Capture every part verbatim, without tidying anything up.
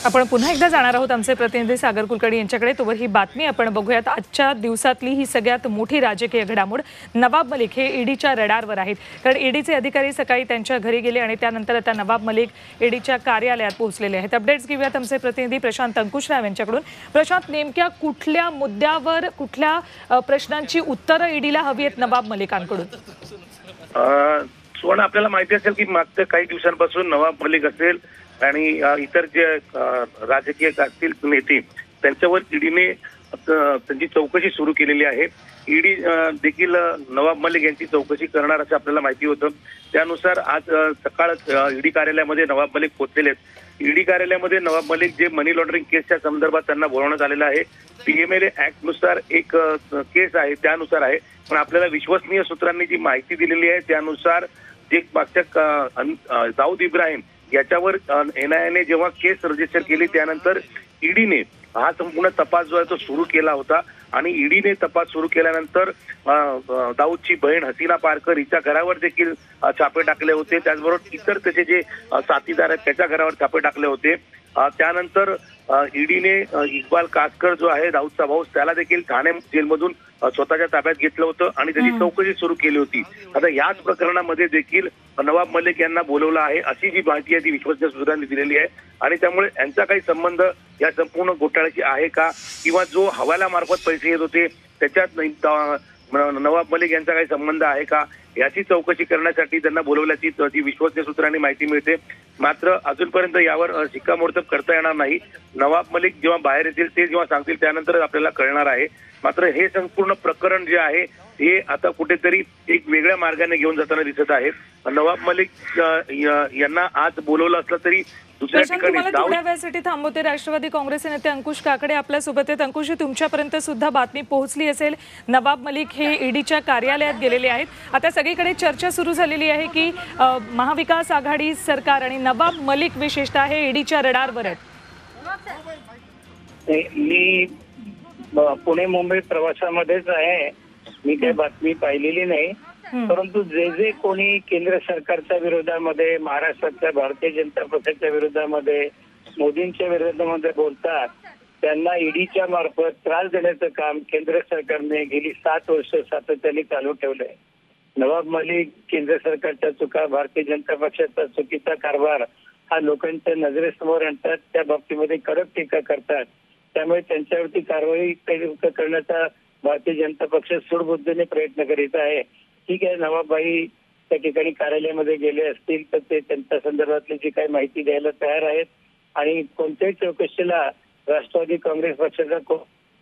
आपण पुन्हा एकदा जाणार आहोत आमचे प्रतिनिधी सागर कुलकर्णी यांच्याकडे। तोवर ही बातमी आपण बघूयात। आजच्या दिवसातली ही सगळ्यात मोठी राजकीय घडामोड। नवाब मलिक हे ईडीच्या रडारवर आहेत, कारण ईडीचे अधिकारी सकाळी त्यांच्या घरी गेले आणि त्यानंतर आता नवाब मलिक ईडीच्या कार्यालयात पोहोचलेले आहेत। अपडेट्स घेऊयात आमचे प्रतिनिधी प्रशांत अंकुशराव यांच्याकडून। प्रशांत, नेमक्या कुठल्या मुद्द्यावर कुठल्या प्रश्नांची उत्तरं ईडीला हवी आहेत नवाब मलिकांकडून? सुवर्ण, आपल्याला माहिती असेल की मागच्या काही दिवसांपासून नवाब मलिक असेल आणि इतर जे राजकीय असतील नेते त्यांच्यावर ईडीने त्यांची चौकशी सुरू केलेली आहे। ईडी देखील नवाब मलिक यांची चौकशी करणार असं आपल्याला माहिती होतं। त्यानुसार आज सकाळ ईडी कार्यालयामध्ये नवाब मलिक पोहोचलेले आहेत। ईडी कार्यालयामध्ये नवाब मलिक जे मनी लॉन्ड्रिंग केसच्या संदर्भात त्यांना बोलवण्यात आलेलं आहे। पीएमएलए ऍक्ट नुसार एक केस आहे त्यानुसार आहे, पण आपल्याला विश्वसनीय सूत्रांनी जी माहिती दिलेली आहे त्यानुसार जे मागच्या दाऊद इब्राहिम याच्यावर एनआयएने जेव्हा केस रजिस्टर केली त्यानंतर ईडीने हा संपूर्ण तपास जो आहे तो सुरू केला होता आणि ईडीने तपास सुरू केल्यानंतर दाऊदची बहीण हसीना पारकर हिच्या घरावर देखील छापे टाकले होते। त्याचबरोबर इतर त्याचे जे साथीदार आहेत त्याच्या घरावर छापे टाकले होते। त्यानंतर ईडीने इक्बाल कासकर जो आहे दाऊदचा भाऊ त्याला देखील ठाणे जेलमधून स्वतःच्या ताब्यात घेतलं होतं आणि त्याची चौकशी सुरू केली होती। आता याच प्रकरणामध्ये देखील नवाब मलिक यांना बोलवलं आहे अशी जी माहिती आहे ती विश्वसनीय सूत्रांनी दिलेली आहे आणि त्यामुळे यांचा काही संबंध या संपूर्ण घोटाळ्याशी आहे का किंवा जो हवालामार्फत पैसे येत होते त्याच्यात नवाब मलिक यांचा काही संबंध आहे का याची चौकशी करण्यासाठी त्यांना बोलवल्याची जी विश्वसनीय सूत्रांनी माहिती मिळते। मात्र अजूनपर्यंत यावर शिक्कामोर्तब करता येणार नाही। नवाब मलिक जेव्हा बाहेर येतील ते जेव्हा सांगतील त्यानंतर आपल्याला कळणार आहे। मात्र हे संपूर्ण प्रकरण जे आहे हे आता कुठेतरी एक वेगळ्या मार्गाने घेऊन जाताना दिसत आहे। नवाब मलिक यांना आज बोलवलं असलं तरी दुसऱ्या ठिकाणी थोड्या वेळासाठी थांबवते। राष्ट्रवादी काँग्रेसचे नेते अंकुश काकडे आपल्या सोबत आहेत। अंकुश, तुमच्यापर्यंत सुद्धा बातमी पोहोचली असेल, नवाब मलिक हे ईडीच्या कार्यालयात गेलेले आहेत। आता सगळीकडे चर्चा सुरू झालेली आहे की महाविकास आघाडी सरकार आणि नवाब मलिक विशेषतः हे ईडीच्या रडारवर आहेत। मी पुणे मुंबई प्रवासामध्येच आहे, मी काही बातमी पाहिलेली नाही, परंतु जे जे कोणी केंद्र सरकारच्या विरोधामध्ये, महाराष्ट्रातल्या भारतीय जनता पक्षाच्या विरोधामध्ये, मोदींच्या विरोधामध्ये बोलतात त्यांना ईडीच्या मार्फत त्रास देण्याचं काम केंद्र सरकारने गेली सात वर्ष सातत्याने चालू ठेवलंय। नवाब मलिक, केंद्र सरकारच्या चुका, भारतीय जनता पक्षाचा चुकीचा कारभार हा लोकांच्या नजरेसमोर आणतात, त्या बाबतीमध्ये कडक टीका करतात। त्यामुळे त्यांच्यावरती कारवाई करण्याचा भारतीय जनता पक्ष सूडबुद्धीने प्रयत्न करीत आहे। ठीक आहे, नवाबबाई त्या ठिकाणी कार्यालयामध्ये गेले असतील तर ते त्यांच्या संदर्भातली जी काही माहिती द्यायला तयार आहेत आणि कोणत्याही चौकशीला राष्ट्रवादी काँग्रेस पक्षाचा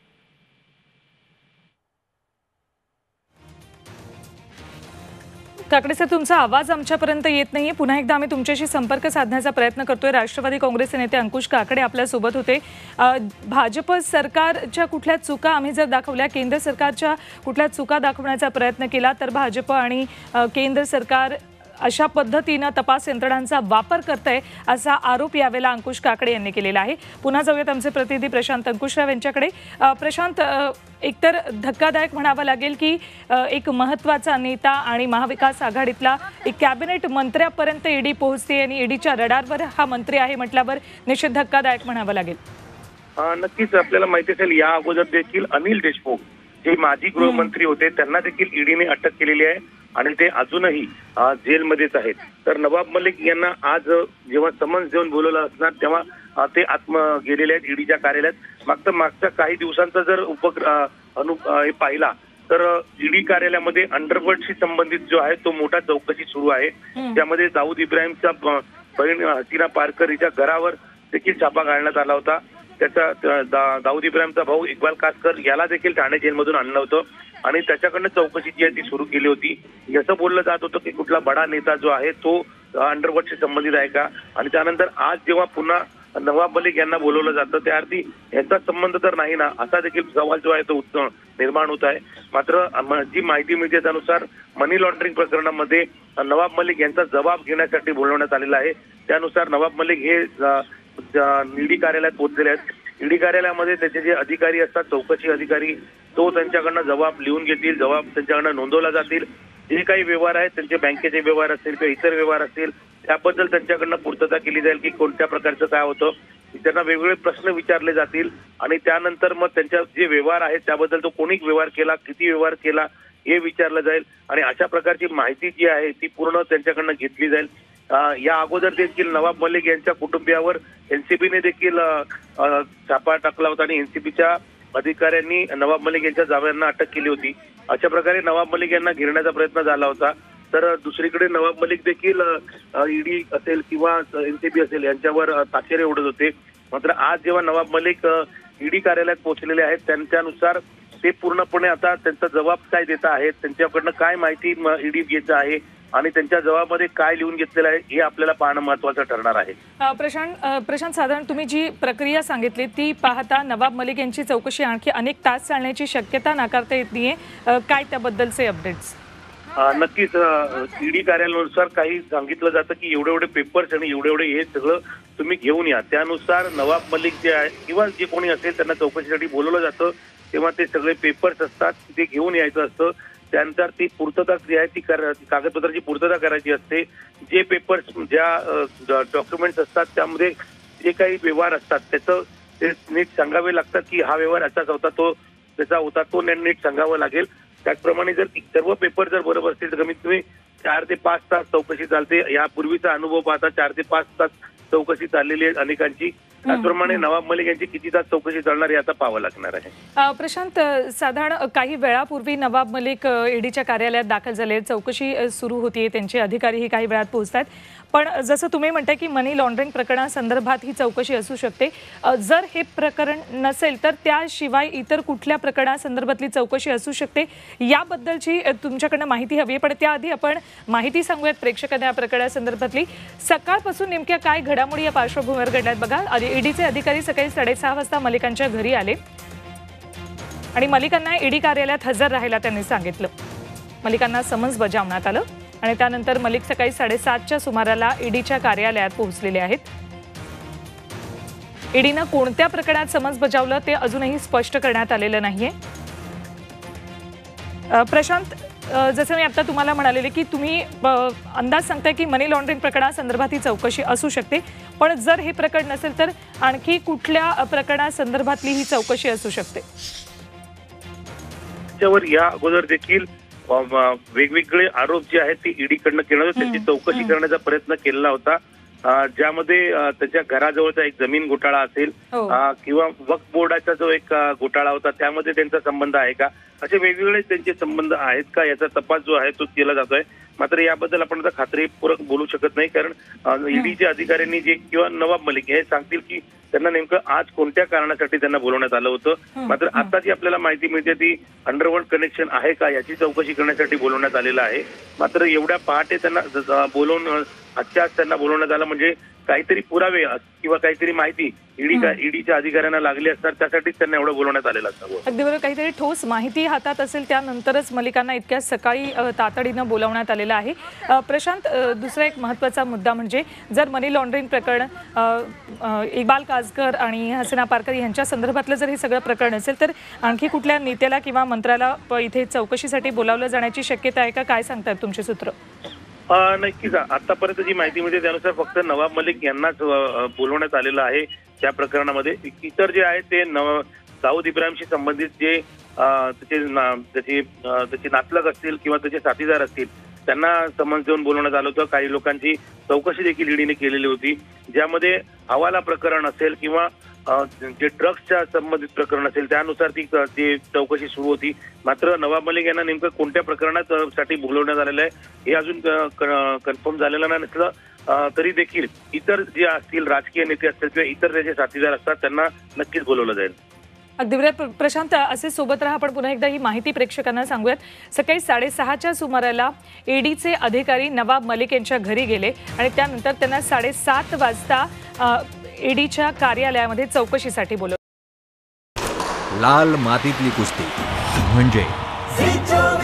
काकडे सर, तुमचा आवाज आमच्यापर्यंत येत नाहीये। पुन्हा एकदा आम्ही तुमच्याशी संपर्क साधण्याचा प्रयत्न करतोय। राष्ट्रवादी काँग्रेसचे नेते अंकुश काकडे आपल्या सोबत होते। भाजप सरकारच्या कुठल्या चुका आम्ही जर दाखवल्या, केंद्र सरकारच्या कुठल्या चुका दाखवण्याचा प्रयत्न केला तर भाजप आणि केंद्र सरकार अशा पद्धतीने तपास यंत्रणांचा वापर करतंय असा आरोप यावेळेला अंकुश काकडे यांनी केलेला आहे। पुन्हा जाऊयात आमचे प्रतिनिधी प्रशांत अंकुशराव यांच्याकडे। प्रशांत, एकतर धक्कादायक म्हणावं लागेल की एक महत्त्वाचा नेता आणि महाविकास आघाडीतला एक कॅबिनेट मंत्र्यापर्यंत ईडी पोहोचते आणि ईडीच्या रडारवर हा मंत्री आहे म्हटल्यावर निश्चित धक्कादायक म्हणावं लागेल। नक्कीच, आपल्याला माहिती असेल या अगोदर देखील अनिल देशमुख जे माजी गृहमंत्री होते त्यांना देखील ईडीने अटक केलेली आहे आणि ते अजूनही जेलमध्येच आहेत। तर नवाब मलिक यांना आज जेव्हा समन्स देऊन बोलवलं असणार तेव्हा ते आत्म गेलेले आहेत ईडीच्या कार्यालयात। मागच्या मागच्या काही दिवसांचा जर उपक्रम अनु पाहिला तर ईडी कार्यालयामध्ये अंडरवर्ल्डशी संबंधित जो आहे तो मोठा चौकशी सुरू आहे, त्यामध्ये दाऊद इब्राहिमच्या बहीण हसीना पारकर हिच्या घरावर देखील छापा घालण्यात आला होता। त्याचा दाऊद इब्राहिमचा भाऊ इक्बाल कासकर याला देखील ठाणे जेलमधून आणलं होतं आणि त्याच्याकडनं चौकशी जी आहे ती सुरू केली होती। असं बोललं जात होतं की कुठला बडा नेता जो आहे तो अंडरवर्ल्डशी संबंधित आहे का, आणि त्यानंतर आज जेव्हा पुन्हा नवाब मलिक यांना बोलवलं जातं त्या अर्थी याचा संबंध तर नाही ना असा देखील सवाल जो आहे तो निर्माण होत आहे। मात्र जी माहिती मिळते त्यानुसार मनी लॉन्ड्रिंग प्रकरणामध्ये नवाब मलिक यांचा जबाब घेण्यासाठी बोलवण्यात आलेला आहे। त्यानुसार नवाब मलिक हे ईडी कार्यालयात पोहोचलेले आहेत। ईडी कार्यालयामध्ये त्याचे जे अधिकारी असतात, चौकशी अधिकारी, तो त्यांच्याकडनं जबाब लिहून घेतील, जबाब त्यांच्याकडनं नोंदवला जातील। जे काही व्यवहार आहेत त्यांचे बँकेचे व्यवहार असतील किंवा इतर व्यवहार असतील त्याबद्दल त्यांच्याकडनं पूर्तता केली जाईल की कोणत्या प्रकारचं काय होतं त्यांना वेगवेगळे प्रश्न विचारले जातील आणि त्यानंतर मग त्यांच्या जे व्यवहार आहेत त्याबद्दल तो कोणी व्यवहार केला, किती व्यवहार केला हे विचारलं जाईल आणि अशा प्रकारची माहिती जी आहे ती पूर्ण त्यांच्याकडनं घेतली जाईल। या अगोदर देखील नवाब मलिक यांच्या कुटुंबियावर एनसीबीने देखील छापा टाकला होता आणि एनसीबीच्या अधिकाऱ्यांनी नवाब मलिक यांच्या जावयांना अटक केली होती। अशा प्रकारे नवाब मलिक यांना घेरण्याचा प्रयत्न झाला होता। तर दुसरीकडे नवाब मलिक देखील ईडी असेल किंवा एनसीबी असेल यांच्यावर ताशेरे ओढत होते। मात्र आज जेव्हा नवाब मलिक ईडी कार्यालयात पोहोचलेले आहेत त्यांच्यानुसार ते पूर्णपणे आता त्यांचा जबाब काय देत आहेत, त्यांच्याकडनं काय माहिती ईडी घेत आहे आणि त्यांच्या जबाबामध्ये काय लिहून घेतलेलं आहे हे आपल्याला पाहणं महत्त्वाचं ठरणार आहे। प्रशांत प्रशांत साधारण तुम्ही जी प्रक्रिया सांगितली ती पाहता नवाब मलिक यांची चौकशी आणखी अनेक तास चालण्याची शक्यता नाकारता येत नाहीये, काय त्याबद्दलचे अपडेट्स? नक्कीच ईडी कार्यालयानुसार काही सांगितलं जातं की एवढे एवढे पेपर्स आणि एवढे एवढे हे सगळं तुम्ही घेऊन या। त्यानुसार नवाब मलिक जे आहे किंवा जे कोणी असेल त्यांना चौकशीसाठी बोलवलं जातं तेव्हा ते सगळे पेपर्स असतात ते घेऊन यायचं असतं। त्यानंतर ती पूर्तता जी आहे ती कागदपत्राची पूर्तता करायची असते। जे पेपर्स ज्या डॉक्युमेंट्स असतात त्यामध्ये जे काही व्यवहार असतात त्याचं ते नीट सांगावे लागतात की हा व्यवहार असाच होता, तो त्याचा होता, तो नीट सांगावं लागेल। त्याचप्रमाणे जर सर्व पेपर जर बरोबर असतील तर कमीत कमी चार ते पाच तास चौकशी चालते। यापूर्वीचा अनुभव पाहता चार ते पाच तास चौकशी चाललेली आहे अनेकांची। त्याचप्रमाणे नवाब मलिक यांची किती तास चौकशी चालणार हे आता पाहावं लागणार आहे। प्रशांत, साधारण काही वेळापूर्वी नवाब मलिक ईडीच्या कार्यालयात दाखल झाले, चौकशी सुरू होतीये, त्यांचे अधिकारीही काही वेळात पोहोचतात। पण जसं तुम्ही म्हणताय की मनी लॉन्ड्रिंग प्रकरणासंदर्भात ही चौकशी असू शकते, जर हे प्रकरण नसेल तर त्याशिवाय इतर कुठल्या प्रकरणासंदर्भातली चौकशी असू शकते याबद्दलची तुमच्याकडनं माहिती हवी आहे। पण त्याआधी आपण माहिती सांगूयात प्रेक्षकांना या प्रकरणासंदर्भातली। सकाळपासून नेमक्या काय घडामोडी या पार्श्वभूमीवर घडल्यात बघा। ईडीचे अधिकारी सकाळी साडेसहा वाजता मलिकांच्या घरी आले आणि मलिकांना ईडी कार्यालयात हजर राहायला त्यांनी सांगितलं। मलिकांना समन्स बजावण्यात आलं आणि त्यानंतर मलिक सकाळी साडेसातच्या सुमाराला ईडीच्या कार्यालयात पोहोचलेले आहेत। ईडीनं कोणत्या प्रकरणात समन्स बजावलं ते अजूनही स्पष्ट करण्यात आलेलं नाहीये। प्रशांत, जसं मी आता तुम्हाला म्हणालेले की तुम्ही अंदाज सांगताय की मनी लॉन्ड्रिंग प्रकरणासंदर्भात ही चौकशी असू शकते, पण जर हे प्रकरण नसेल तर आणखी कुठल्या प्रकरणासंदर्भातली ही चौकशी असू शकते? त्यावर या अगोदर देखील वेगवेगळे आरोप जे आहेत ते ईडीकडनं केलं होतं, त्याची चौकशी करण्याचा प्रयत्न केलेला होता। ज्यामध्ये त्याच्या घराजवळचा एक जमीन घोटाळा असेल किंवा वक्फ बोर्डाचा जो एक घोटाळा होता त्यामध्ये त्यांचा संबंध आहे का, असे वेगवेगळे त्यांचे संबंध आहेत का याचा तपास जो आहे तो केला जातोय। मात्र याबद्दल आपण आता खात्रीपूर्वक बोलू शकत नाही, कारण ईडीच्या अधिकाऱ्यांनी जे किंवा नवाब मलिक हे सांगतील की त्यांना नेमकं आज कोणत्या कारणासाठी त्यांना बोलवण्यात आलं होतं। मात्र आता जी आपल्याला माहिती मिळते ती अंडरवर्ल्ड कनेक्शन आहे का याची चौकशी करण्यासाठी बोलवण्यात आलेलं आहे। मात्र एवढ्या पहाटे त्यांना बोलवून आजच्या आज त्यांना बोलवण्यात आलं म्हणजे काहीतरी पुरावे किंवा काहीतरी माहिती ईडी ईडीच्या अधिकाऱ्यांना लागली असणार, त्यासाठीच त्यांना एवढं बोलवण्यात आलेलं असावं। अगदी बरोबर, काहीतरी ठोस माहिती हातात असेल त्यानंतरच मलिकांना इतक्या सकाळी तातडीनं बोलावण्यात आलेलं आहे। प्रशांत, दुसरा एक महत्त्वाचा मुद्दा म्हणजे जर मनी लॉन्ड्रिंग प्रकरण इक्बाल कासकर आणि हसीना पारकर यांच्या संदर्भातलं जर हे सगळं प्रकरण असेल तर आणखी कुठल्या नेत्याला किंवा मंत्र्याला इथे चौकशीसाठी बोलावलं जाण्याची शक्यता आहे का, काय सांगतायत तुमचे सूत्र? नक्कीच आतापर्यंत जी माहिती मिळते त्यानुसार फक्त नवाब मलिक यांनाच बोलवण्यात आलेलं आहे त्या प्रकरणामध्ये। इतर जे आहे ते नव दाऊद इब्राहिमशी संबंधित जे त्याचे त्याचे त्याचे नातलग असतील किंवा त्याचे साथीदार असतील त्यांना समन्स देऊन बोलवण्यात आलं होतं। काही लोकांची चौकशी देखील ईडीने केलेली होती, ज्यामध्ये हवाला प्रकरण असेल किंवा जे ड्रग्सच्या संबंधित प्रकरण असेल त्यानुसार ती ती चौकशी सुरू होती। मात्र नवाब मलिक यांना नेमकं कोणत्या प्रकरणात साठी बोलवण्यात आलेलं आहे हे अजून कन्फर्म झालेलं नसलं तरी देखील इतर जे असतील राजकीय नेते असतील किंवा इतर त्याचे साथीदार असतात त्यांना नक्कीच बोलवलं जाईल। अगदी बरोबर प्रशांत, असे सोबत राहा। आपण पुन्हा एकदा ही माहिती प्रेक्षकांना सांगूयात। सकाळी साडेसहाच्या सुमाराला ईडीचे अधिकारी नवाब मलिक यांच्या घरी गेले आणि त्यानंतर त्यांना साडेसात वाजता ईडीच्या कार्यालयामध्ये चौकशीसाठी बोलवलं। लाल मातीतली कुस्ती म्हणजे